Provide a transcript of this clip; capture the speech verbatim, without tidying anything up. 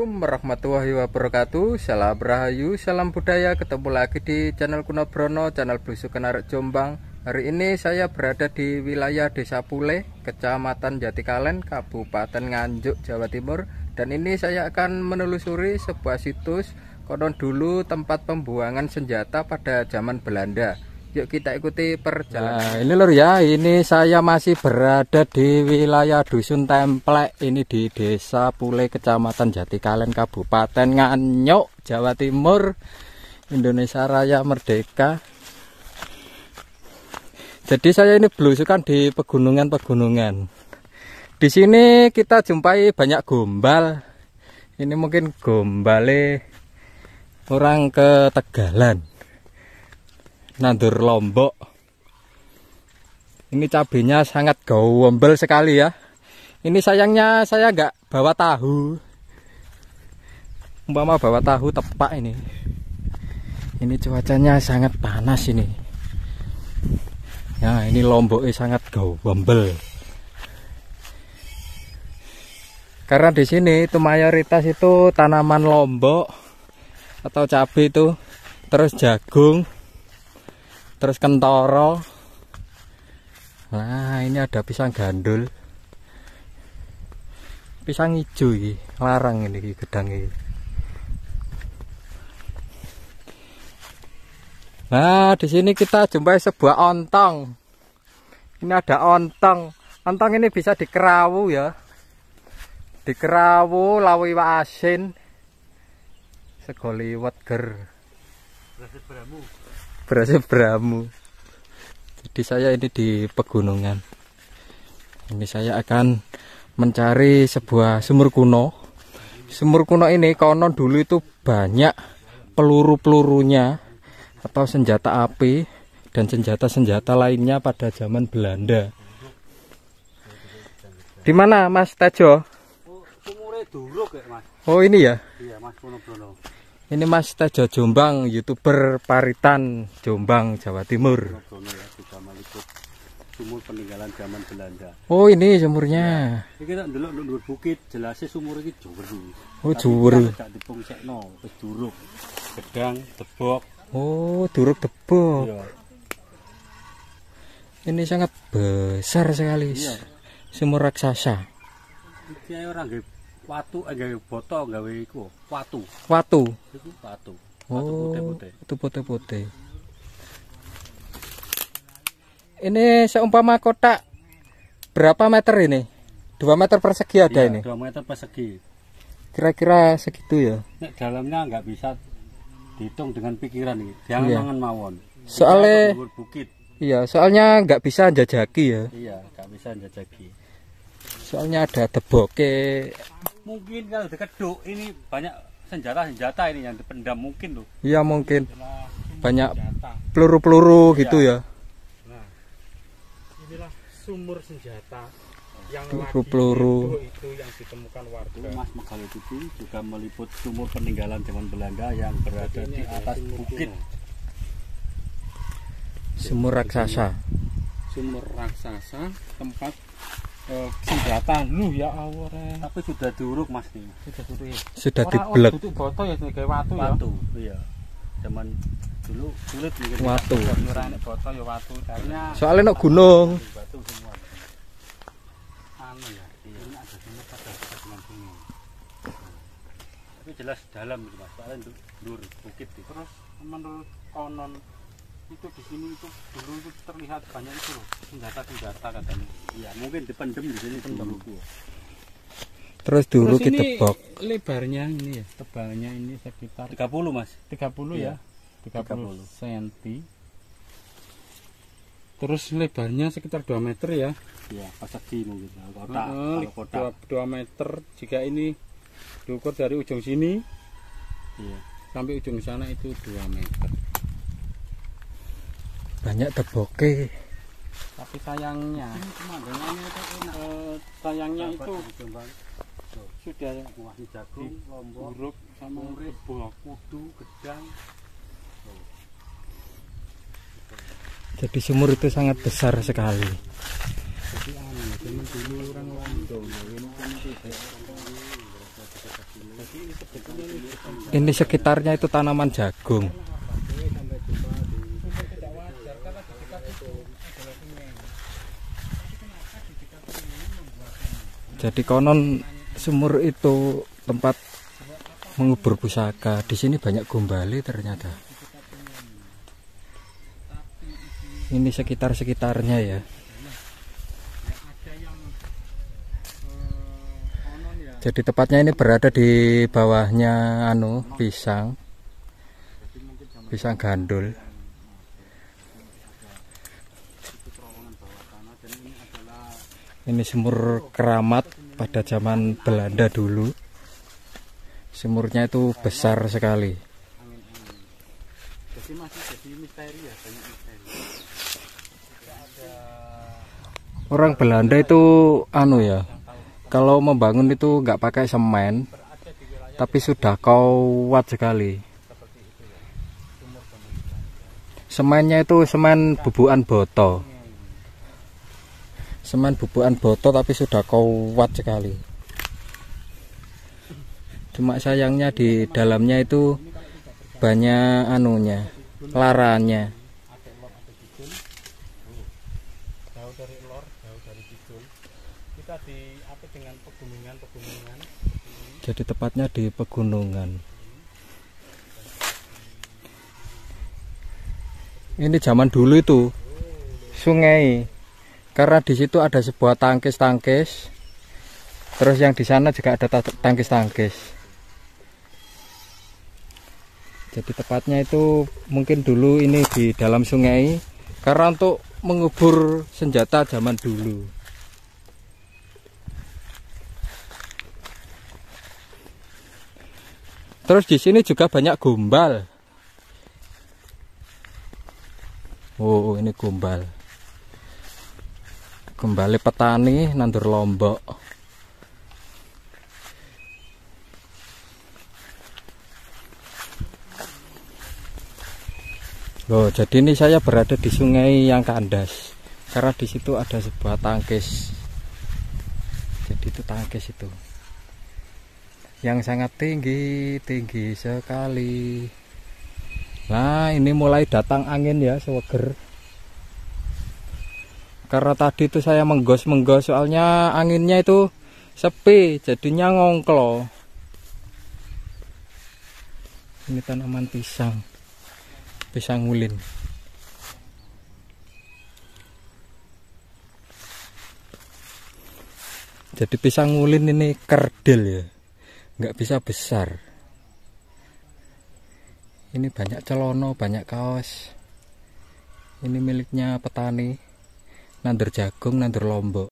Assalamualaikum warahmatullahi wabarakatuh. Salam Rahayu, salam budaya. Ketemu lagi di channel Kuno Brono, channel Belusukan Arek Jombang. Hari ini saya berada di wilayah Desa Pule, Kecamatan Jatikalen, Kabupaten Nganjuk, Jawa Timur. Dan ini saya akan menelusuri sebuah situs konon dulu tempat pembuangan senjata pada zaman Belanda. Yuk kita ikuti perjalanan. Nah, ini lur ya, ini saya masih berada di wilayah Dusun Templek. Ini di Desa Pule, Kecamatan Jatikalen, Kabupaten Nganjuk, Jawa Timur, Indonesia Raya Merdeka. Jadi saya ini belusukan di pegunungan-pegunungan. Di sini kita jumpai banyak gombal. Ini mungkin gombale orang ke Tegalan, nandur Lombok. Ini cabenya sangat gombel sekali ya. Ini sayangnya saya nggak bawa tahu. Umpama bawa tahu tepak ini. Ini cuacanya sangat panas ini. Nah, ini Lomboknya sangat gombel. Karena di sini itu mayoritas itu tanaman Lombok atau cabai itu, terus jagung, terus kentoro. Nah, ini ada pisang gandul, pisang hijau ini, larang ini gedang ini. Nah, di sini kita jumpai sebuah ontong. Ini ada ontong. Ontong ini bisa dikerawu ya. Dikerawu lawi iwak asin. Sego liwet ger. Berasip bramu. Berasip bramu. Jadi saya ini di pegunungan. Ini saya akan mencari sebuah sumur kuno. Sumur kuno ini konon dulu itu banyak peluru-pelurunya atau senjata api dan senjata-senjata lainnya pada zaman Belanda. Di mana Mas Tejo? Sumure duruk ya, Mas. Oh, ini ya? Iya, Mas Kuno Brono. Ini Mas Tejo Jombang, YouTuber Paritan Jombang, Jawa Timur. Kuno Brono ya, sudah meliput sumur peninggalan zaman Belanda. Oh, ini sumurnya. Ya, kita ndelok ndur bukit, jelasnya sumur iki dhuwur. Oh, dhuwur. Tidak dipungsekno, wis duruk. Gedang, tebok. Oh, duruk tebok. Iya. Ini sangat besar sekali. Iya. Sumur raksasa. Iki ae ora nggawe watu, nggawe boto, nggawe iku, watu. Watu. Iku watu. Oh, Watu putih-putih. itu putih-putih. Ini seumpama kotak berapa meter ini? dua meter persegi ada Iya, ini? dua meter persegi. Kira-kira segitu ya? Nek dalamnya nggak bisa dihitung dengan pikiran ini. Jangan Iya. mangan mawon. Soalnya Dhuwur bukit. iya, soalnya nggak bisa jajaki ya. Iya, nggak bisa njajaki. Soalnya ada teboke. Mungkin kalau dikeduk ini banyak senjata-senjata ini yang dipendam mungkin loh. Iya, mungkin Inilah banyak senjata. peluru-peluru Iya. gitu ya. Nah, inilah sumur senjata yang Peluru-peluru. lagi itu yang ditemukan warga. Mas Megale T V juga meliput sumur peninggalan zaman Belanda yang berada di atas bukit. Sumur raksasa. Sumur raksasa tempat uh, senjata lu ya Allah. Tapi sudah diuruk Mas nih. Sudah diuruk ya. Sudah Ora dibelek. duduk boto ya sebagai watu ya. Watu, iya. Zaman dulu sulit mungkin. Watu. Ora nek boto ya watu. Soalnya Soalnya no gunung. batu semua. Anu ya, ini ada sumur pada dengan sini. Tapi jelas dalam gitu Mas. Soalnya ndur bukit itu. Terus menurut konon itu di sini itu dulu itu terlihat banyak itu loh, senjata-senjata katanya. Iya, mungkin dipendem di sini dulu. Terus dulu Terus ini kita tebok. lebarnya ini ya, tebalnya ini sekitar tiga puluh Mas. tiga puluh ya. tiga puluh sentimeter. Terus lebarnya sekitar dua meter ya. Iya, persegi mungkin. Kotak, uh, kotak. dua meter jika ini diukur dari ujung sini. Iya. Sampai ujung sana itu dua meter. Banyak teboke. Tapi sayangnya uh, sayangnya itu sudah masih jagung, lombok, buruk sama tebok, kudu, gedang. Jadi sumur itu sangat besar sekali. Jadi anu, dulu orang Londo, ini kan tidak Ini sekitarnya itu tanaman jagung. Jadi konon sumur itu tempat mengubur pusaka. Di sini banyak gombali ternyata. Ini sekitar-sekitarnya ya. Jadi tepatnya ini berada di bawahnya anu pisang. Pisang gandul. Ini sumur keramat pada zaman Belanda dulu. Sumurnya itu besar sekali. Orang Belanda itu anu ya, kalau membangun itu nggak pakai semen, tapi sudah kuat sekali. Semennya itu semen bubukan boto. Semen bubukan boto tapi sudah kuat sekali. Cuma sayangnya di dalamnya itu banyak anunya, larannya. Jauh dari lor, jauh dari kidul. Kita di apa dengan pegunungan-pegunungan. Jadi tepatnya di pegunungan. Ini zaman dulu itu sungai. Karena di situ ada sebuah tangkis-tangkis. Terus yang di sana juga ada tangkis-tangkis. Jadi tepatnya itu mungkin dulu ini di dalam sungai karena untuk mengubur senjata zaman dulu. Terus di sini juga banyak gombal. Oh, ini gombal. Gombale petani nandur lombok. Loh, jadi ini saya berada di sungai yang kandas. Karena di situ ada sebuah tangkis. Jadi itu tangkis itu. Yang sangat tinggi, tinggi sekali. Nah, ini mulai datang angin ya, seweger. Karena tadi itu saya menggos-menggos soalnya anginnya itu sepi, jadinya ngongklo. Ini tanaman pisang. Pisang ulin. Jadi pisang ulin ini kerdil ya, nggak bisa besar. Ini banyak celono, banyak kaos. Ini miliknya petani, nandur jagung, nandur lombok.